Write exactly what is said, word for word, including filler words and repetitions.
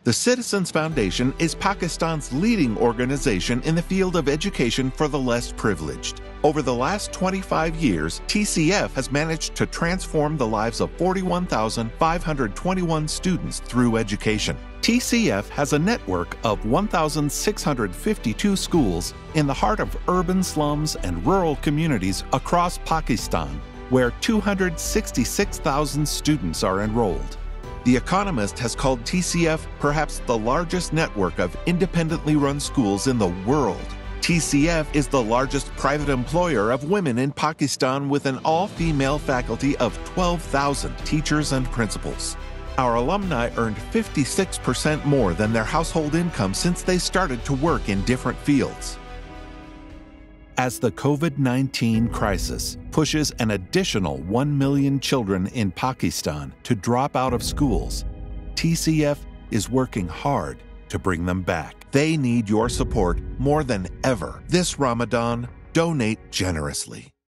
The Citizens Foundation is Pakistan's leading organization in the field of education for the less privileged. Over the last twenty-five years, T C F has managed to transform the lives of forty-one thousand five hundred twenty-one students through education. T C F has a network of one thousand six hundred fifty-two schools in the heart of urban slums and rural communities across Pakistan, where two hundred sixty-six thousand students are enrolled. The Economist has called T C F perhaps the largest network of independently run schools in the world. T C F is the largest private employer of women in Pakistan with an all-female faculty of twelve thousand teachers and principals. Our alumni earned fifty-six percent more than their household income since they started to work in different fields. As the COVID nineteen crisis pushes an additional one million children in Pakistan to drop out of schools, T C F is working hard to bring them back. They need your support more than ever. This Ramadan, donate generously.